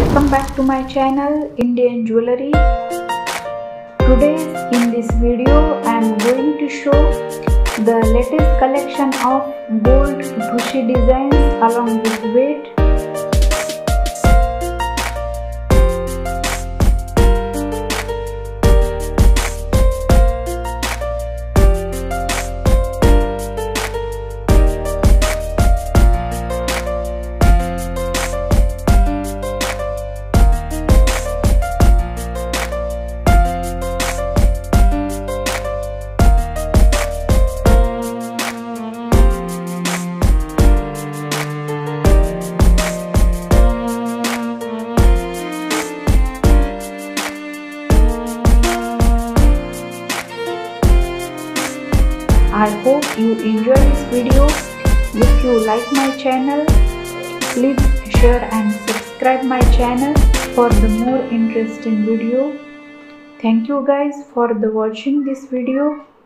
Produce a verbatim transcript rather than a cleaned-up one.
Welcome back to my channel Indian Jewelry. Today in this video I am going to show the latest collection of gold thushi designs along with weight. I hope you enjoy this video. If you like my channel, please share and subscribe my channel for the more interesting video. Thank you guys for the watching this video.